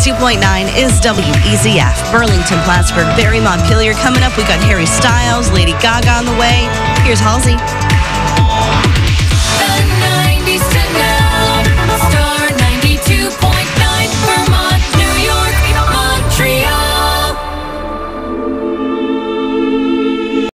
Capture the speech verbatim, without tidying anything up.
ninety-two point nine is W E Z F. Burlington, Plattsburgh, Barry, Montpelier. Coming up, we got Harry Styles, Lady Gaga on the way. Here's Halsey.